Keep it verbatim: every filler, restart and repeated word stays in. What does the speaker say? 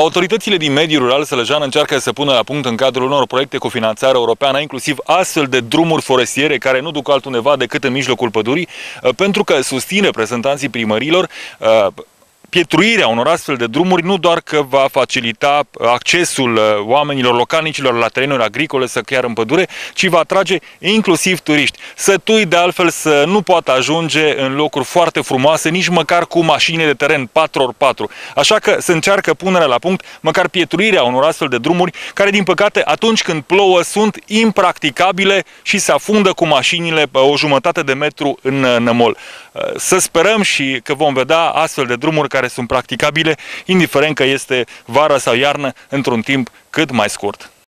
Autoritățile din mediul rural sălăjean încearcă să pună la punct în cadrul unor proiecte cu finanțare europeană, inclusiv astfel de drumuri forestiere care nu duc altundeva decât în mijlocul pădurii, pentru că susține reprezentanții primărilor. Pietruirea unor astfel de drumuri nu doar că va facilita accesul oamenilor localnicilor la terenuri agricole sau chiar în pădure, ci va atrage inclusiv turiști. Sătui de altfel să nu poată ajunge în locuri foarte frumoase, nici măcar cu mașini de teren patru pe patru. Așa că se încearcă punerea la punct, măcar pietruirea unor astfel de drumuri, care din păcate atunci când plouă sunt impracticabile și se afundă cu mașinile o jumătate de metru în nămol. Să sperăm și că vom vedea astfel de drumuri care sunt practicabile, indiferent că este vară sau iarnă, într-un timp cât mai scurt.